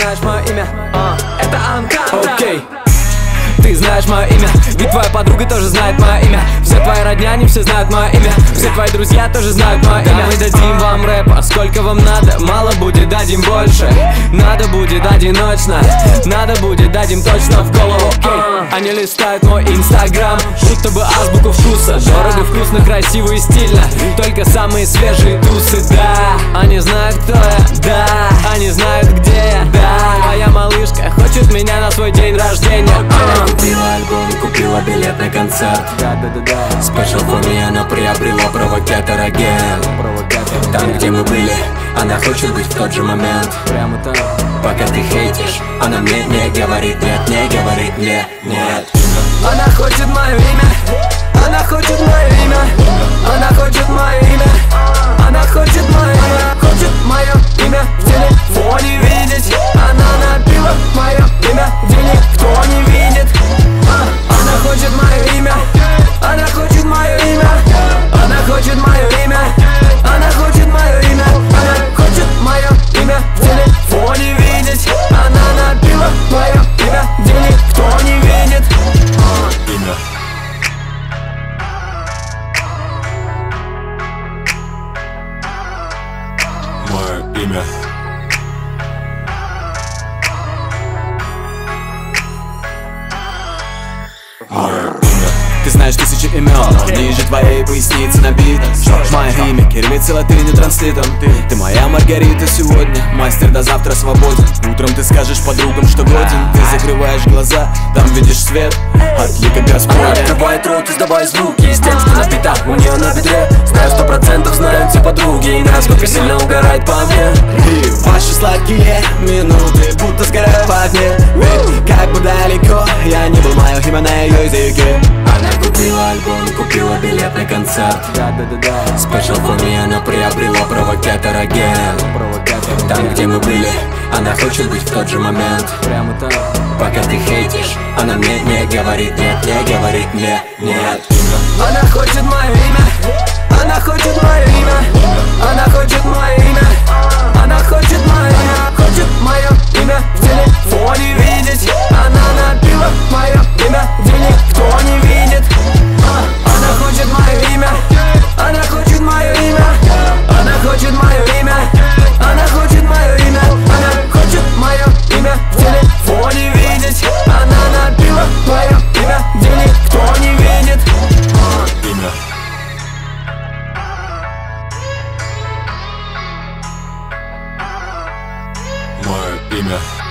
знаешь мое имя, это Анкантра. Окей. Ты знаешь мое имя, ведь твоя подруга тоже знает мое имя. Все твои родня, они все знают мое имя. Все твои друзья тоже знают мое имя. Мы дадим вам рэпа, сколько вам надо. Мало будет, дадим больше. Надо будет одиночно, надо будет, дадим точно в голову. Они листают мой инстаграм, будто бы азбуку вкуса. Дорого, вкусно, красиво и стильно. Только самые свежие тусы, да. Они знают, кто я, да. Они знают, где я, да. Моя малышка хочет меня на свой день рождения. Купила альбом, купила билет на концерт. Спешл for me, она приобрела провокатор агент. Там, где мы были, она хочет быть в тот же момент. Пока ты хейтишь, она мне не говорит нет, не говорит мне нет. Она хочет мое имя, она хочет мое имя, она хочет мое имя, она хочет мое имя, хочет мое имя в телефоне видеть. Она набила мое имя, где никто не видит. Она хочет мое имя, она хочет мое имя, она хочет мое имя, она хочет мое имя, она хочет мое имя в телефоне видеть. Она набила мое имя, где никто не видит. Имя. Мое имя. Ты знаешь тысячи имен, ниже твоей поясницы набито мое имя, кириллица, латынью, транслитом. Ты моя Маргарита сегодня, мастер до завтра свободен. Утром ты скажешь подругам, что годен. Ты закрываешь глаза, там видишь свет от лика Господня. Она открывает рот, издавая звуки из тем, что напита у нее на бедре. Знаю 100%, знают все подруги, и насколько сильно угорает по мне. И ваши сладкие минуты будто сгорают в огне. Ведь как бы далеко я не был, мое имя на ее языке. Она купила альбом, купила билет на концерт. Спешл for me, она приобрела провокатор агент. Там, где мы были, она хочет быть в тот же момент. Пока ты хейтишь, она мне не говорит нет, не говорит мне нет. Она хочет мое имя, она хочет мое имя, она хочет мое имя, она хочет мое имя, хочет мое имя в телефоне видеть. Она набила мое имя, где никто не видит. Она хочет мое имя, она хочет мое имя, она хочет мое имя, она хочет мое имя, она хочет мое имя в телефоне видеть. Она набила мое имя, где никто не видит. Имя. Мое имя.